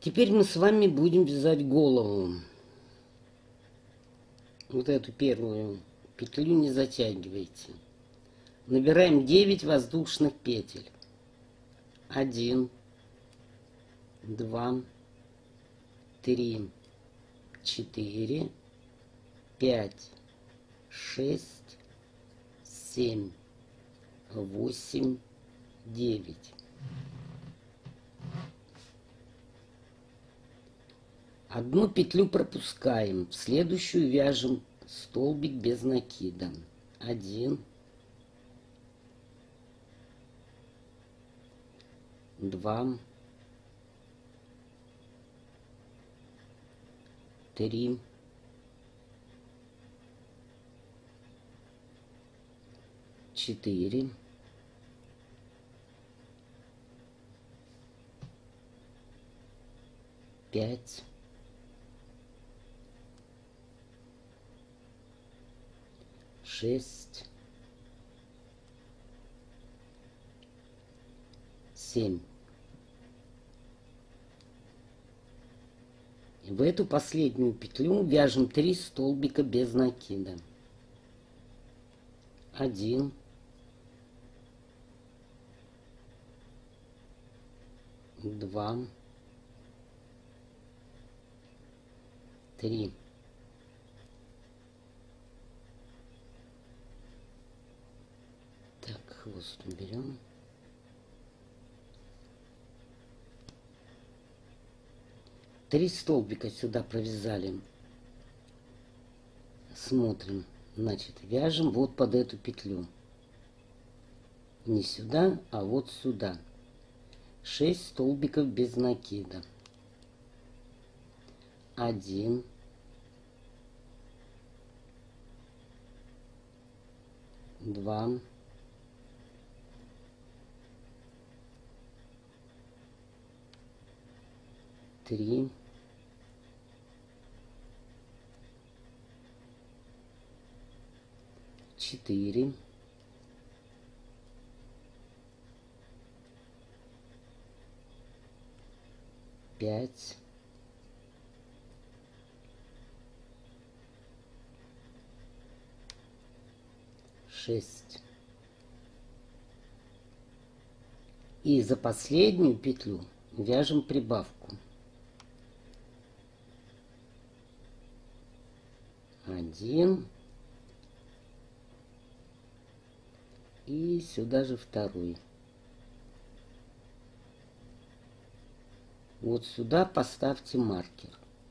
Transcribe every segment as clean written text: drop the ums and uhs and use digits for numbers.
Теперь мы с вами будем вязать голову. Вот эту первую петлю не затягивайте. Набираем 9 воздушных петель. 1, 2, 3, 4, 5, 6, 7, 8, 9. Одну петлю пропускаем, в следующую вяжем столбик без накида. 1, 2, 3, 4, 5, 6, 7. В эту последнюю петлю вяжем 3 столбика без накида. 1, 2, 3. Так, хвост уберем. Три столбика сюда провязали. Смотрим. Значит, вяжем вот под эту петлю. Не сюда, а вот сюда. 6 столбиков без накида. 1, 2, 3, 4, 5, 6. И за последнюю петлю вяжем прибавку. 1 и сюда же второй. Вот сюда поставьте маркер.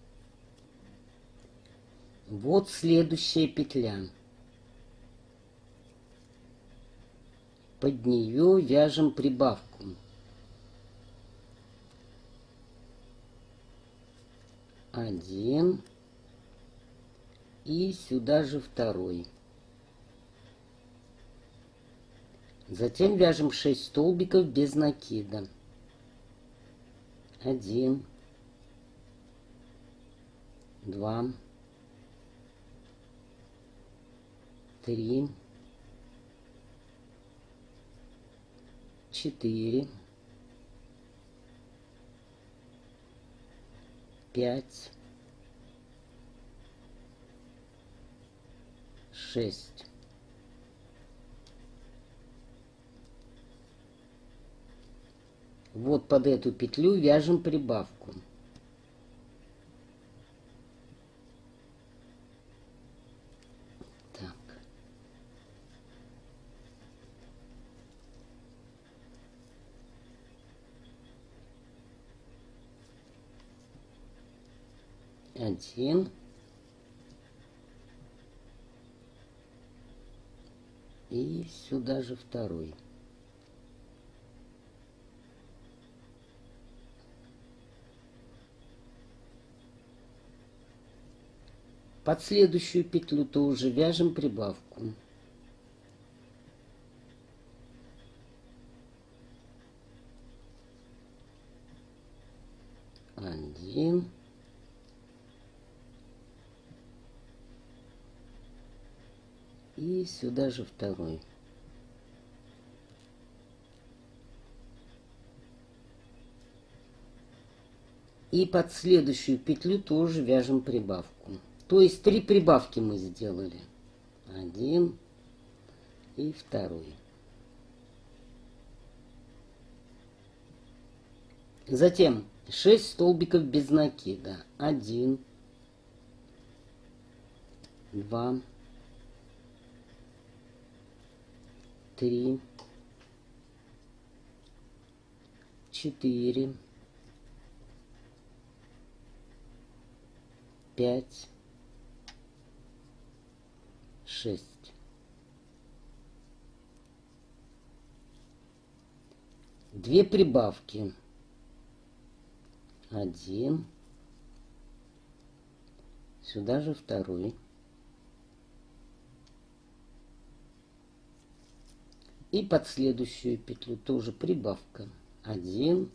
Вот следующая петля. Под нее вяжем прибавку. 1 и сюда же второй. Затем вяжем 6 столбиков без накида. 1, 2, 3, 4, 5, 6. Вот под эту петлю вяжем прибавку. Так. Один. И сюда же второй. Под следующую петлю тоже вяжем прибавку. 1, и сюда же второй. И под следующую петлю тоже вяжем прибавку. То есть 3 прибавки мы сделали. 1 и 2. Затем 6 столбиков без накида. 1, 2, 3, 4, 5, 6. Две прибавки. 1. Сюда же 2. И под следующую петлю тоже прибавка. 1.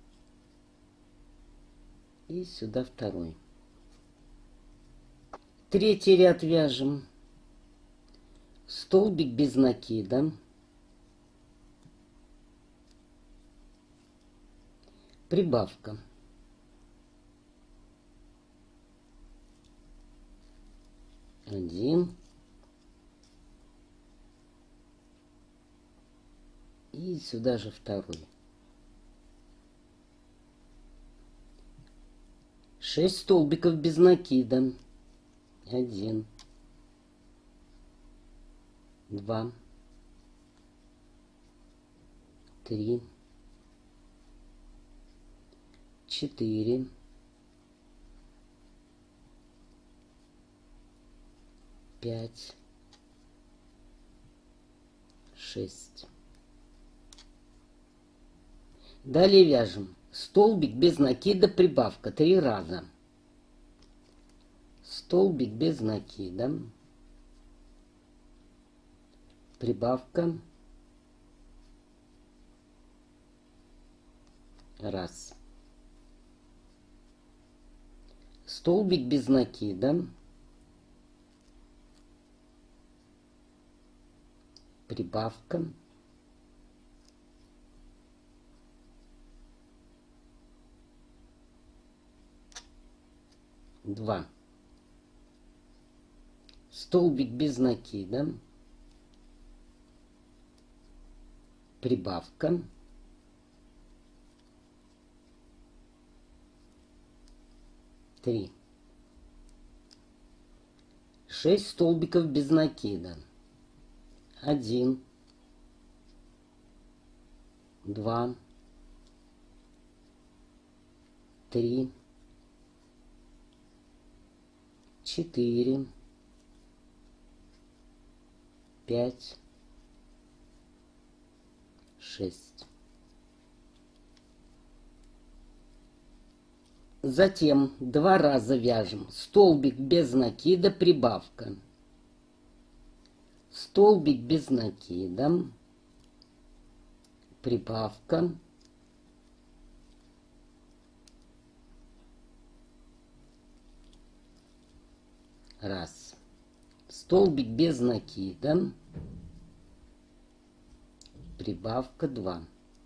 И сюда 2. Третий ряд вяжем. Столбик без накида. Прибавка. 1. И сюда же 2. 6 столбиков без накида. 1, 2, 3, 4, 5, 6. Далее вяжем столбик без накида, прибавка 3 раза. Столбик без накида, прибавка 1. Столбик без накида, прибавка 2. Столбик без накида, прибавка 3. 6 столбиков без накида. 1, 2, 3, 4, 5, 6. Затем 2 раза вяжем столбик без накида, прибавка. Столбик без накида, прибавка 1. Столбик без накида, прибавка 2.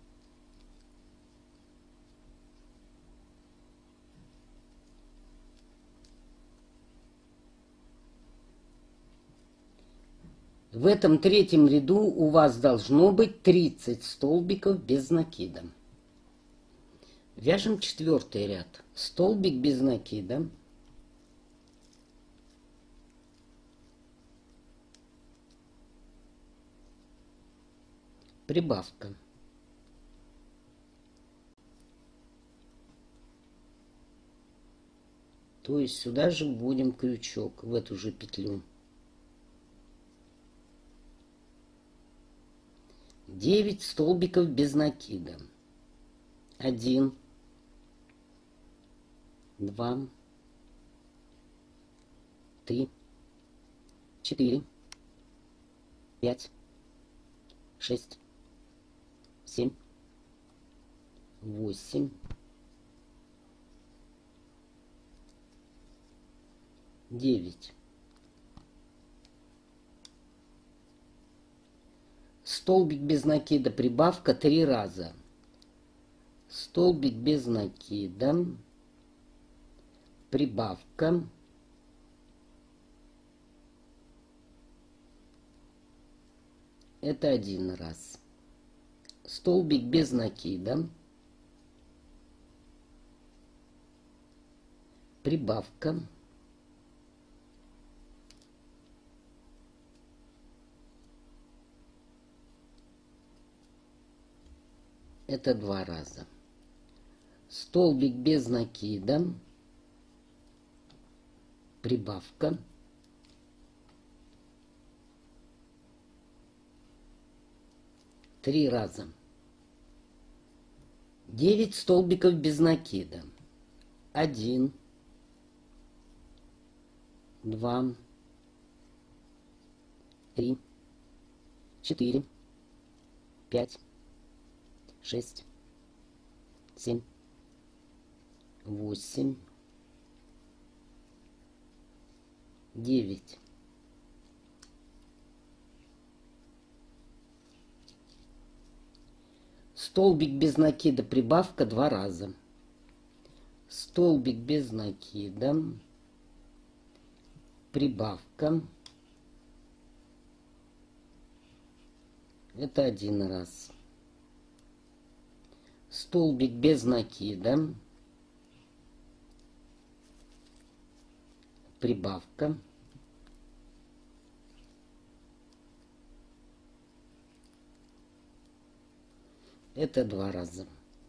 В этом третьем ряду у вас должно быть 30 столбиков без накида. Вяжем 4-й ряд. Столбик без накида, прибавка. То есть сюда же вводим крючок, в эту же петлю. 9 столбиков без накида. 1, 2, 3, 4, 5, 6, 7, 8, 9. Столбик без накида, прибавка 3 раза. Столбик без накида, прибавка, это один раз. Столбик без накида, прибавка, это два раза. Столбик без накида, прибавка, три раза. 9 столбиков без накида. 1, 2, 3, 4, 5, 6, 7, 8, 9. Столбик без накида, прибавка два раза. Столбик без накида, прибавка, это один раз. Столбик без накида, прибавка, это два раза.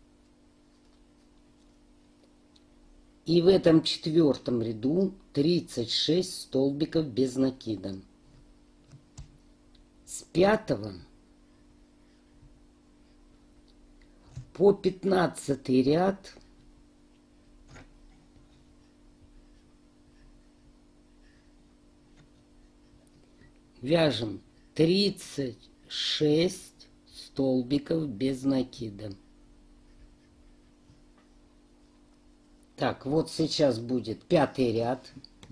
И в этом четвертом ряду 36 столбиков без накида. С 5 по 15 ряд вяжем 36 столбиков без накида. Так, вот сейчас будет 5-й ряд,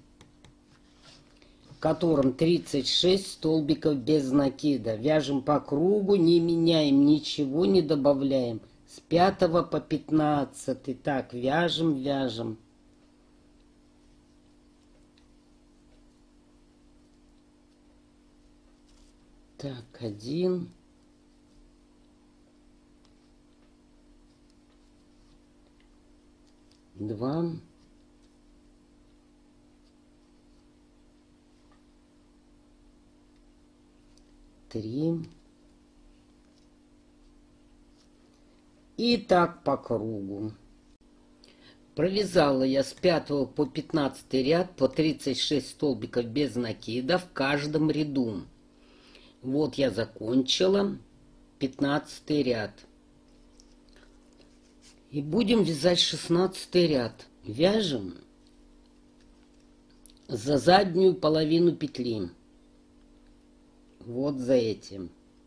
в котором 36 столбиков без накида. Вяжем по кругу, не меняем ничего, не добавляем. С 5 по 15. Так, вяжем, вяжем. Так, 1, 2, 3. И так по кругу. Провязала я с 5 по 15 ряд по 36 столбиков без накида в каждом ряду. Вот я закончила 15 ряд. И будем вязать 16 ряд. Вяжем за заднюю половину петли. Вот за этим.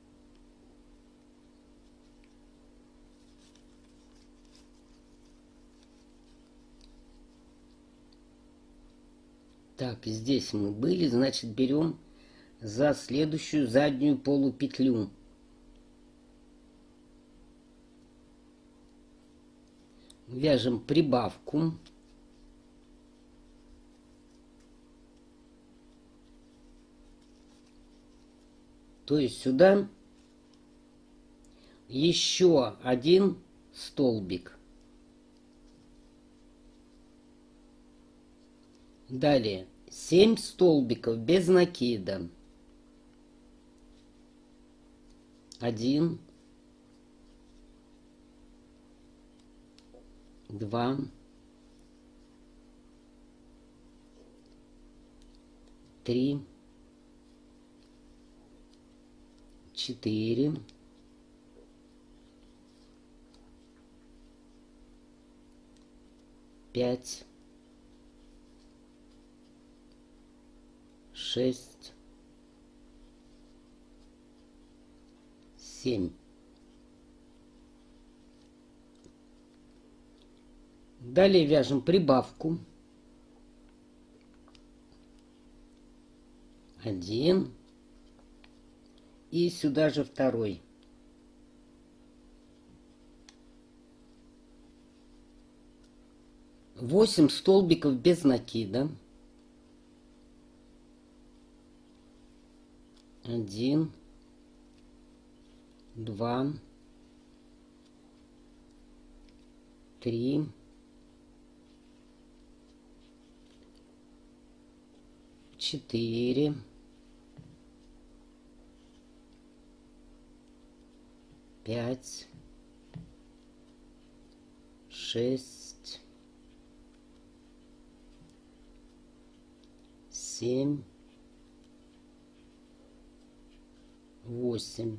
Так, здесь мы были, значит, берем за следующую заднюю полупетлю. Вяжем прибавку. То есть сюда еще один столбик. Далее 7 столбиков без накида. 1, 2, 3, 4, 5, 6, 7. Далее вяжем прибавку. 1. И сюда же второй. 8 столбиков без накида. 1, 2, 3, 4, 5, 6, 7, 8.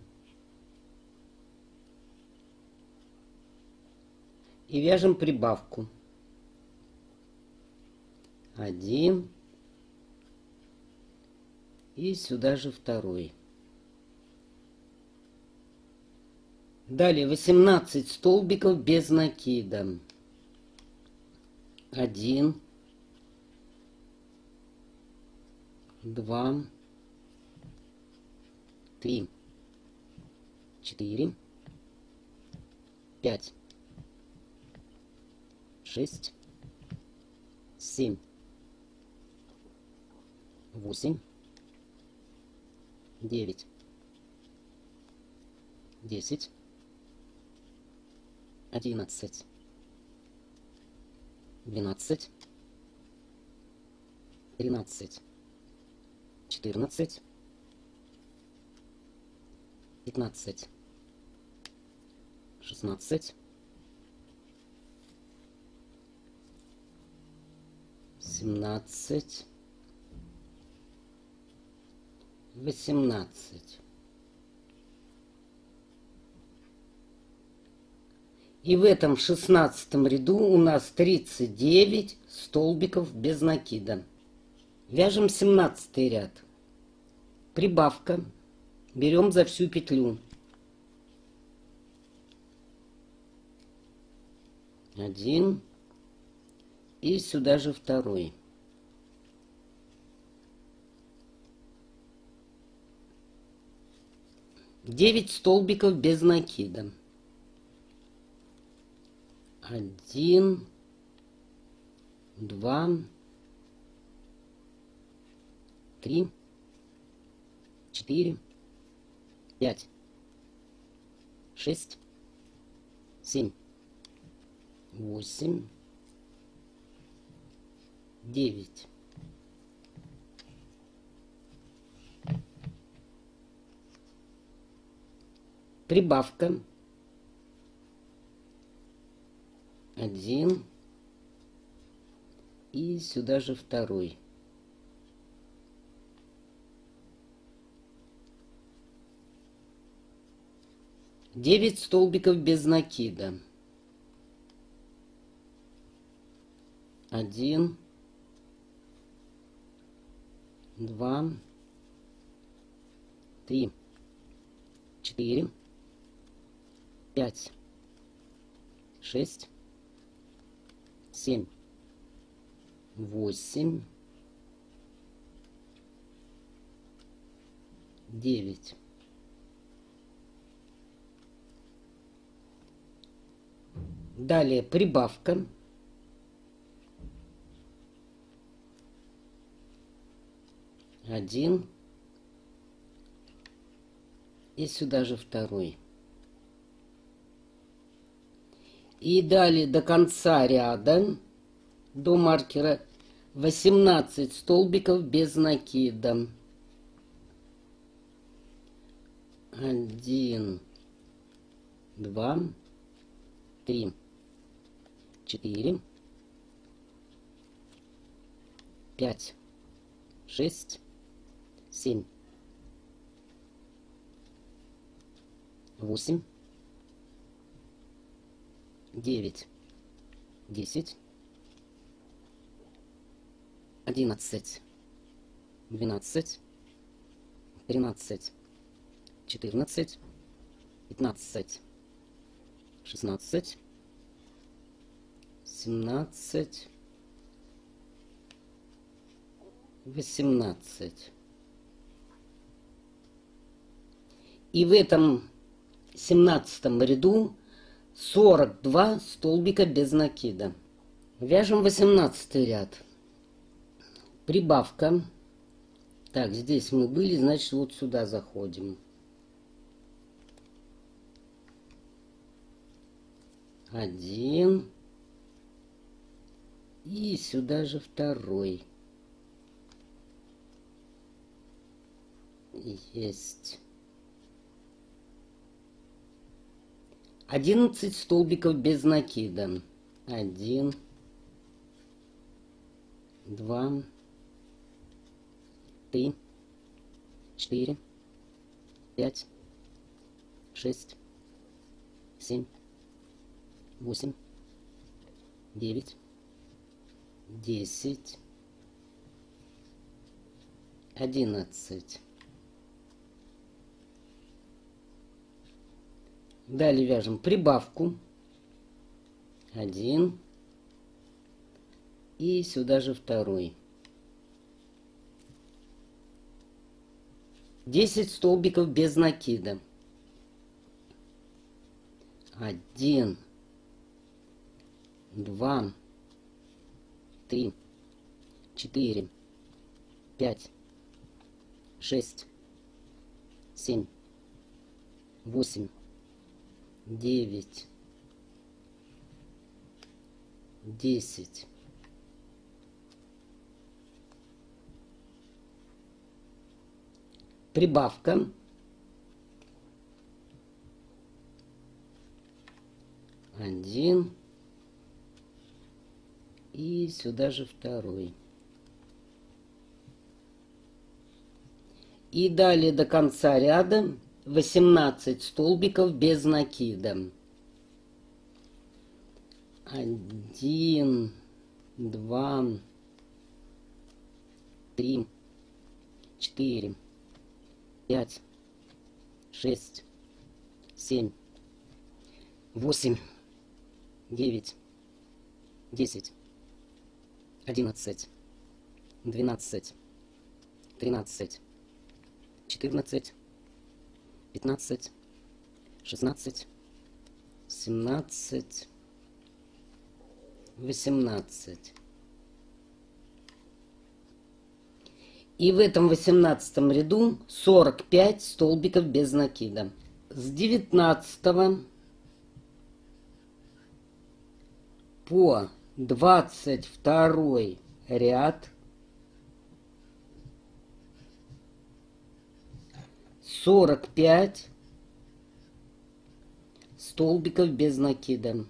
И вяжем прибавку. 1. И сюда же второй. Далее 18 столбиков без накида. 1, 2, 3, 4, 5, 6, 7, 8, 9, 10, 11, 12, 13, 14, 15, 16, 17, 18. И в этом 16-м ряду у нас 39 столбиков без накида. Вяжем 17 ряд. Прибавка. Берем за всю петлю. 1. И сюда же второй. Девять столбиков без накида. 1, 2, 3, 4, 5, 6, 7, 8, 9. Прибавка. 1. И сюда же второй. Девять столбиков без накида. 1, 2, 3, 4, 5, 6, 7, 8, 9. Далее прибавка. 1. И сюда же второй. И далее до конца ряда, до маркера, 18 столбиков без накида. 1, 2, 3, 4, 5, 6, 7, 8, 9, 10, 11, 12, 13, 14, 15, 16, 17, 18. И в этом 17 ряду 42 столбика без накида. Вяжем 18 ряд. Прибавка. Так, здесь мы были, значит, вот сюда заходим. Один. И сюда же второй. Есть. 11 столбиков без накида. 1, 2, 3, 4, 5, 6, 7, 8, 9, 10, 11. Далее вяжем прибавку. 1. И сюда же второй. 10 столбиков без накида. 1, 2, 3, 4, 5, 6, 7, 8, 9, 10. Прибавка. 1. И сюда же второй. И далее до конца ряда 18 столбиков без накида. 1, 2, 3, 4, 5, 6, 7, 8, 9, 10, 11, 12, 13, 14, 15, 16, 17, 18. И в этом 18 ряду 45 столбиков без накида. С 19 по 22 ряд 45 столбиков без накида.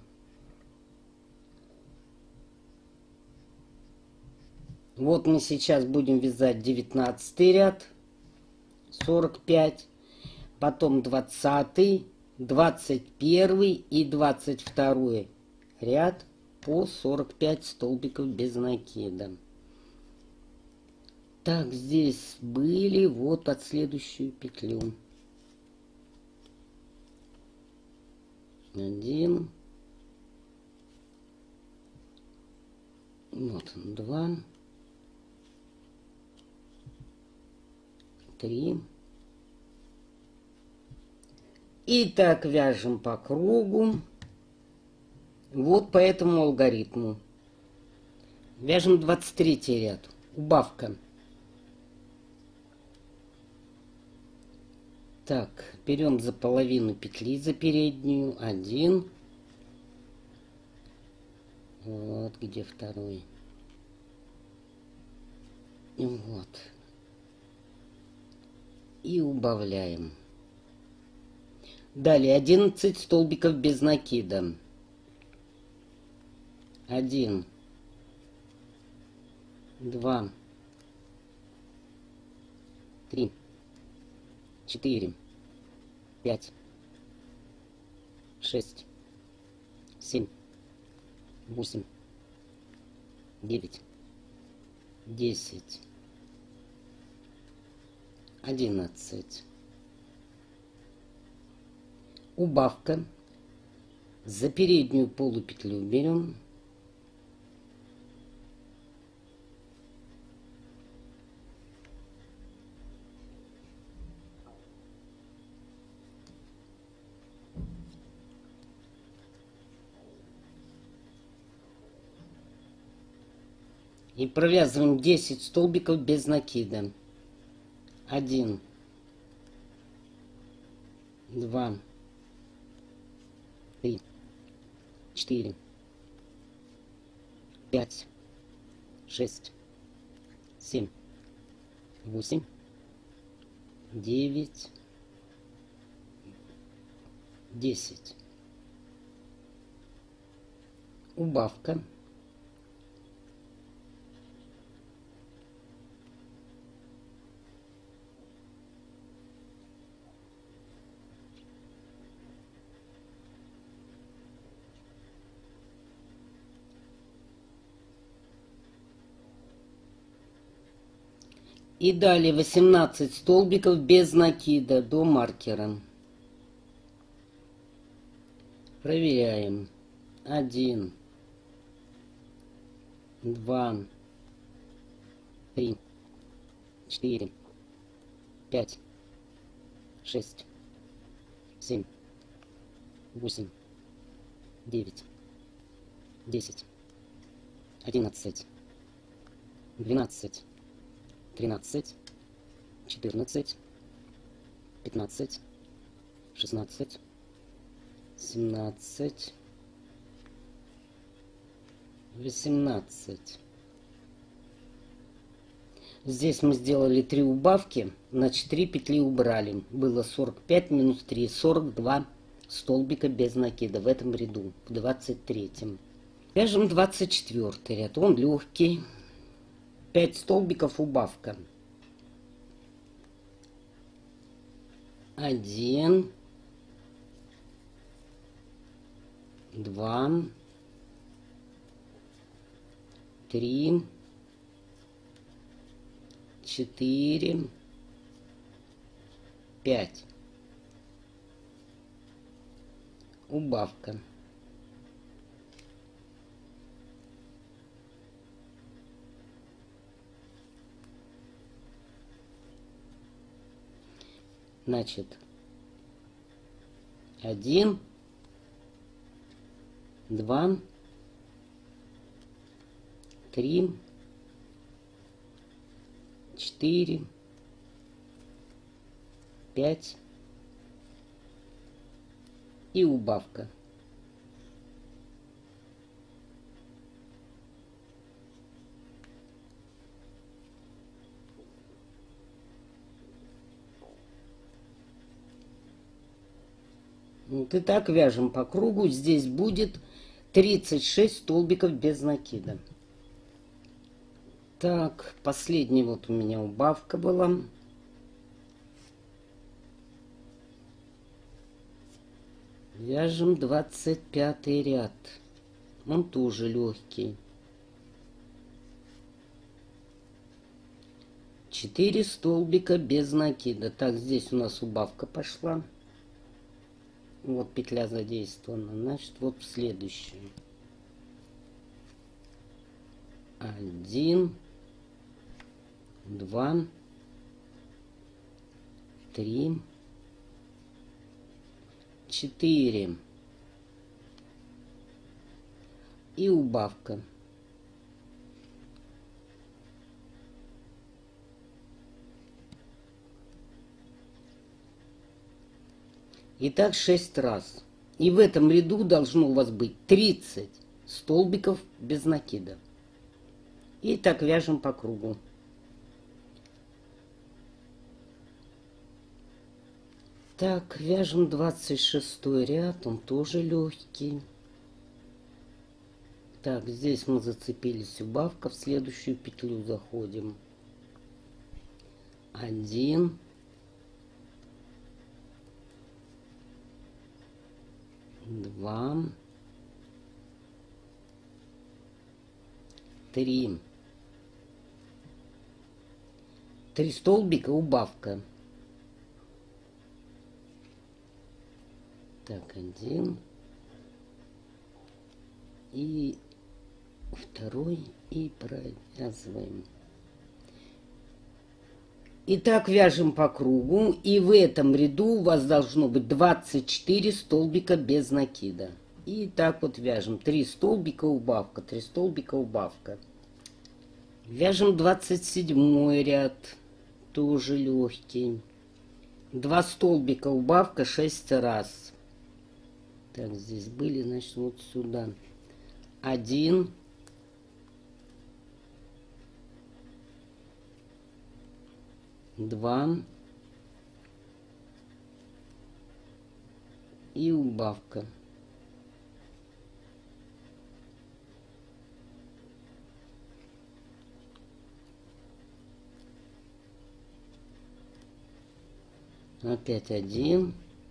Вот мы сейчас будем вязать 19 ряд, 45, потом 20, 21 и 22 ряд по 45 столбиков без накида. Так, здесь были вот под следующую петлю. 1, вот 2, 3. И так вяжем по кругу. Вот по этому алгоритму. Вяжем 23 ряд. Убавка. Так, берем за половину петли, за переднюю. 1. Вот где второй. Вот. И убавляем. Далее 11 столбиков без накида. 1, 2, 3, 4, 5, 6, 7, 8, 9, 10, 11. Убавка. За переднюю полупетлю берем. И провязываем 10 столбиков без накида. 1, 2, 3, 4, 5, 6, 7, 8, 9, 10. Убавка. И далее 18 столбиков без накида до маркера. Проверяем. 1, 2, 3, 4, 5, 6, 7, 8, 9, 10, 11, 12, 13, 14, 15, 16, 17, 18. Здесь мы сделали 3 убавки, значит 3 петли убрали. Было 45 минус 3, 42 столбика без накида в этом ряду, в 23-м. Вяжем 24 ряд, он легкий. 5 столбиков убавка. 1, 2, 3, 4, 5. Убавка. Значит, 1, 2, 3, 4, 5 и убавка. Вот и так вяжем по кругу. Здесь будет 36 столбиков без накида. Так, последняя вот у меня убавка была. Вяжем 25 ряд. Он тоже легкий. 4 столбика без накида. Так, здесь у нас убавка пошла. Вот петля задействована. Значит, вот в следующую. 1, 2, 3, 4. И убавка. И так 6 раз. И в этом ряду должно у вас быть 30 столбиков без накида. И так вяжем по кругу. Так, вяжем 26 ряд, он тоже легкий. Так, здесь мы зацепились, убавка, в следующую петлю заходим. 1, 2, 3. 3 столбика, убавка. Так, 1 и 2 и провязываем. И так вяжем по кругу, и в этом ряду у вас должно быть 24 столбика без накида. И так вот вяжем 3 столбика убавка, 3 столбика убавка. Вяжем 27 ряд, тоже легкий. 2 столбика убавка 6 раз. Так, здесь были, значит, вот сюда. 1, 2 и убавка. Опять 1,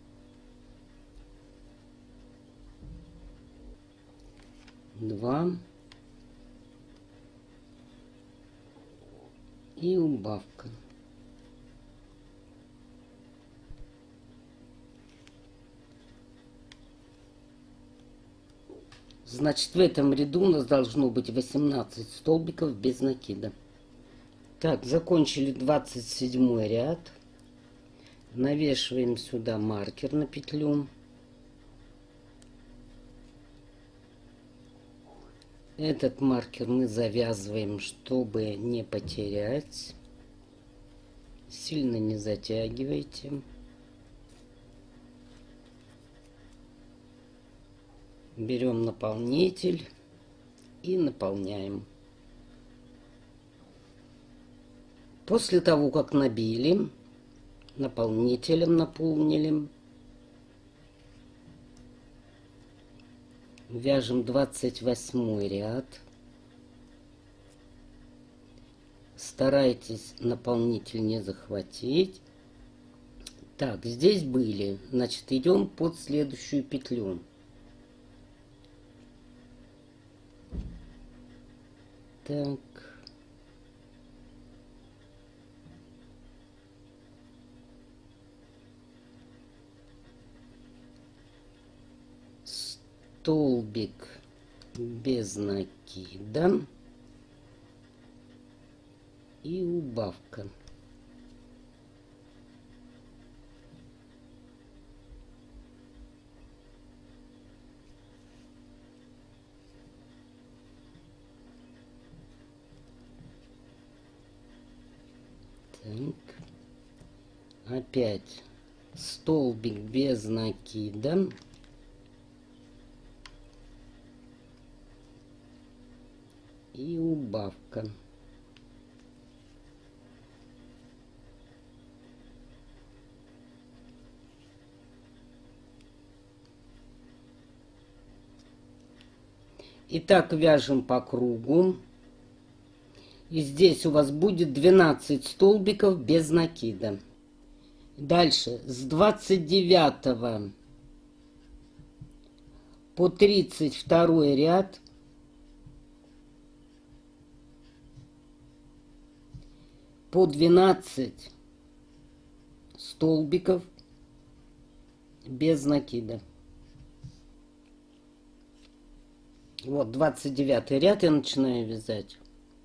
2 и убавка. Значит, в этом ряду у нас должно быть 18 столбиков без накида. Так, закончили 27 ряд. Навешиваем сюда маркер на петлю. Этот маркер мы завязываем, чтобы не потерять. Сильно не затягивайте. Берем наполнитель и наполняем. После того, как набили, наполнителем наполнили, вяжем 28 ряд. Старайтесь наполнитель не захватить. Так, здесь были, значит, идем под следующую петлю. Так. Столбик без накида и убавка. Так. Опять столбик без накида. И убавка. Итак, вяжем по кругу. И здесь у вас будет 12 столбиков без накида. Дальше с 29 по 32 ряд по 12 столбиков без накида. Вот 29 ряд я начинаю вязать.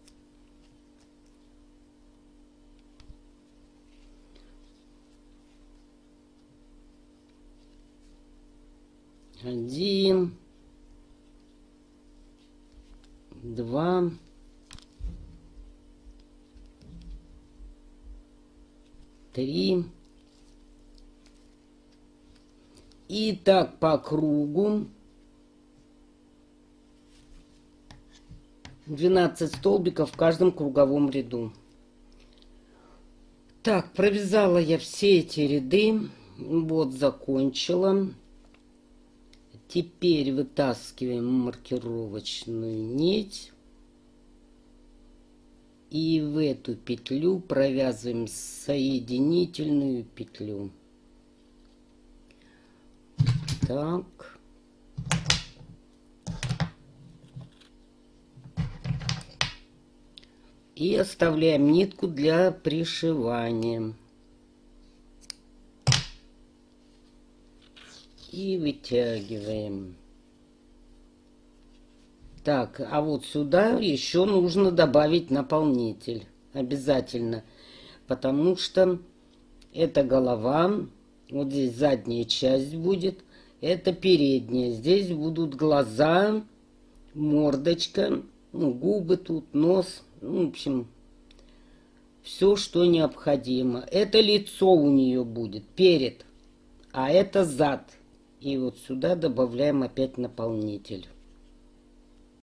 Один, два, три. И так по кругу 12 столбиков в каждом круговом ряду. Так, провязала я все эти ряды. Вот, закончила. Теперь вытаскиваем маркировочную нить. И в эту петлю провязываем соединительную петлю. Так. И оставляем нитку для пришивания. И вытягиваем. Так, а вот сюда еще нужно добавить наполнитель. Обязательно. Потому что это голова. Вот здесь задняя часть будет. Это передняя. Здесь будут глаза, мордочка, ну, губы тут, нос. Ну, в общем, все, что необходимо. Это лицо у нее будет, перед, а это зад. И вот сюда добавляем опять наполнитель.